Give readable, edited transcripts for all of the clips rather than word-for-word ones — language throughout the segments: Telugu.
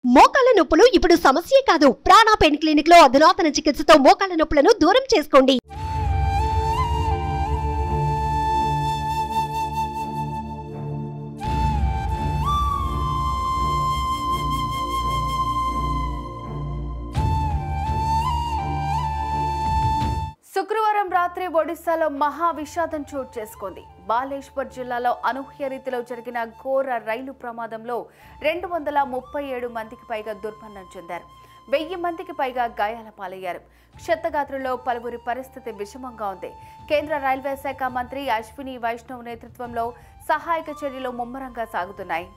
మోకాళ్ళ నొప్పులు ఇప్పుడు సమస్యే కాదు. ప్రాణ పెయిన్ క్లినిక్ లో అధునాతన చికిత్సతో మోకాళ్ళ నొప్పులను దూరం చేసుకోండి. శుక్రవారం రాత్రి ఒడిశాలో మహా విషాదం చోటు చేసుకుంది. బాలేశ్వర్ జిల్లాలో అనూహ్య రీతిలో జరిగిన ఘోర రైలు ప్రమాదంలో 237 మందికి పైగా దుర్మరణం చెందారు. 1000 మందికి పైగా గాయాల పాలయ్యారు. క్షతగాత్రుల్లో పలువురి పరిస్థితి విషమంగా ఉంది. కేంద్ర రైల్వే శాఖ మంత్రి అశ్విని వైష్ణవ్ నేతృత్వంలో సహాయక చర్యలు ముమ్మరంగా సాగుతున్నాయి.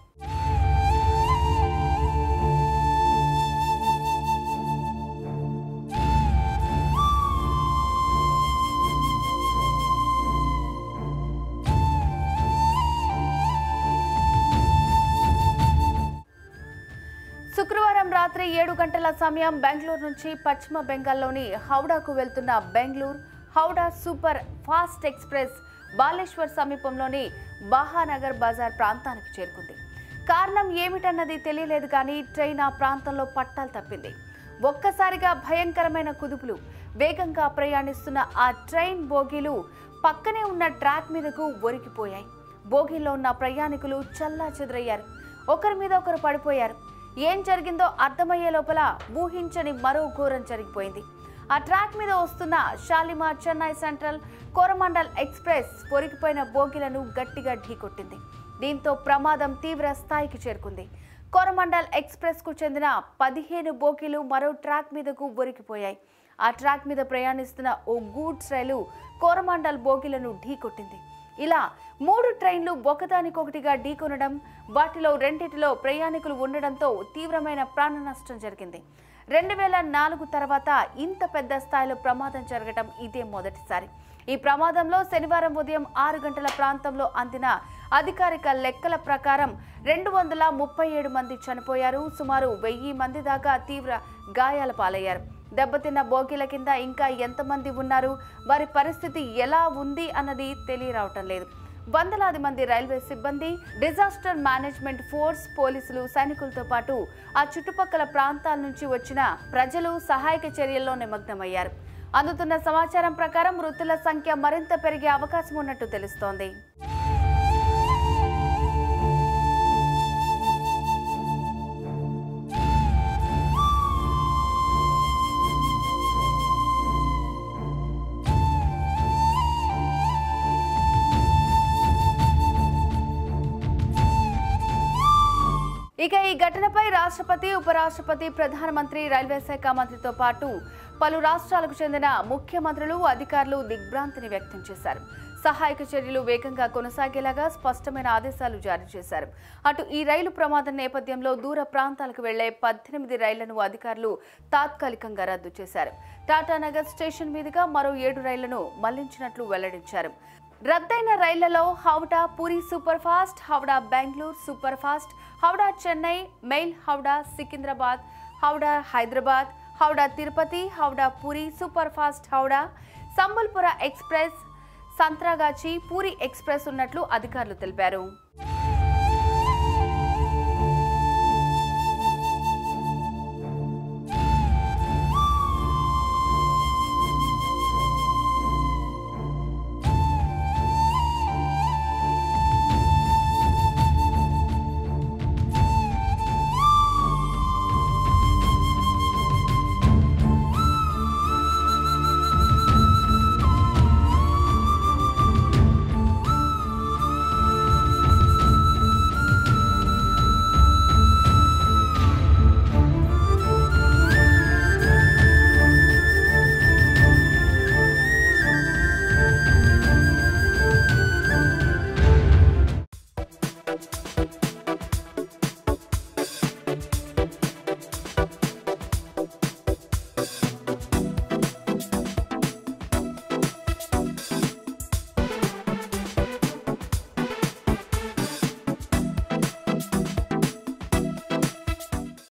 శుక్రవారం రాత్రి 7 గంటల సమయం బెంగళూరు నుంచి పశ్చిమ బెంగాల్లోని హౌడాకు వెళ్తున్న Bengaluru Howrah super fast express Baleshwar సమీపంలోని బహానగర్ బజార్ ప్రాంతానికి చేరుకుంది. కారణం ఏమిటన్నది తెలియలేదు కానీ ట్రైన్ ఆ ప్రాంతంలో పట్టాలు తప్పింది. ఒక్కసారిగా భయంకరమైన కుదుపులు. వేగంగా ప్రయాణిస్తున్న ఆ ట్రైన్ బోగీలు పక్కనే ఉన్న ట్రాక్ మీదకు ఒరిగిపోయాయి. బోగీలో ఉన్న ప్రయాణికులు చెల్లాచెదురయ్యారు. ఒకరి మీద ఒకరు పడిపోయారు. ఏం జరిగిందో అర్థమయ్యే లోపల ఊహించని మరో ఘోరం జరిగిపోయింది. ఆ ట్రాక్ మీద వస్తున్న షాలిమార్ చెన్నై సెంట్రల్ కోరమండల్ ఎక్స్ప్రెస్ పొరిగిపోయిన బోగీలను గట్టిగా ఢీకొట్టింది. దీంతో ప్రమాదం తీవ్ర స్థాయికి చేరుకుంది. కోరమండల్ ఎక్స్ప్రెస్ కు చెందిన 15 బోగీలు మరో ట్రాక్ మీదకు ఒరిగిపోయాయి. ఆ ట్రాక్ మీద ప్రయాణిస్తున్న ఓ గూడ్స్ రైలు కోరమండల్ బోగీలను ఢీకొట్టింది. ఇలా 3 ట్రైన్లు ఒకదానికొకటిగా ఢీకొనడం, వాటిలో 2టిలో ప్రయాణికులు ఉండడంతో తీవ్రమైన ప్రాణ నష్టం జరిగింది. 2004 తర్వాత ఇంత పెద్ద స్థాయిలో ప్రమాదం జరగడం ఇదే మొదటిసారి. ఈ ప్రమాదంలో శనివారం ఉదయం 6 గంటల ప్రాంతంలో అందిన అధికారిక లెక్కల ప్రకారం 237 మంది చనిపోయారు. సుమారు 1000 మంది దాకా తీవ్ర గాయాల పాలయ్యారు. దెబ్బతిన్న బోగీల కింద ఇంకా ఎంతమంది ఉన్నారు, వారి పరిస్థితి ఎలా ఉంది అన్నది తెలియరావటం లేదు. వందలాది మంది రైల్వే సిబ్బంది, డిజాస్టర్ మేనేజ్మెంట్ ఫోర్స్, పోలీసులు, సైనికులతో పాటు ఆ చుట్టుపక్కల ప్రాంతాల నుంచి వచ్చిన ప్రజలు సహాయక చర్యల్లో నిమగ్నమయ్యారు. అందుతున్న సమాచారం ప్రకారం మృతుల సంఖ్య మరింత పెరిగే అవకాశం ఉన్నట్టు తెలుస్తోంది. ఇక ఈ ఘటనపై రాష్ట్రపతి, ఉపరాష్ట్రపతి, ప్రధానమంత్రి, రైల్వే శాఖ మంత్రితో పాటు పలు రాష్ట్రాలకు చెందిన ముఖ్యమంత్రులు, అధికారులు దిగ్భ్రాంతిని వ్యక్తం చేశారు. సహాయక చర్యలు వేగంగా కొనసాగేలాగా స్పష్టమైన ఆదేశాలు జారీ చేశారు. అటు ఈ రైలు ప్రమాదం నేపథ్యంలో దూర ప్రాంతాలకు వెళ్లే 18 రైళ్లను అధికారులు తాత్కాలికంగా రద్దు చేశారు. టాటానగర్ స్టేషన్ మీదుగా మరో 7 రైళ్లను మళ్లించినట్లు వెల్లడించారు. రద్దయిన రైళ్లలో Howrah Puri super fast, Howrah Bengaluru super fast, Howrah Chennai mail, Howrah Secunderabad, Howrah Hyderabad, Howrah Tirupati, Howrah Puri super fast, Howrah Sambalpur express, Santragachi Puri express ఉన్నట్లు అధికారులు తెలిపారు.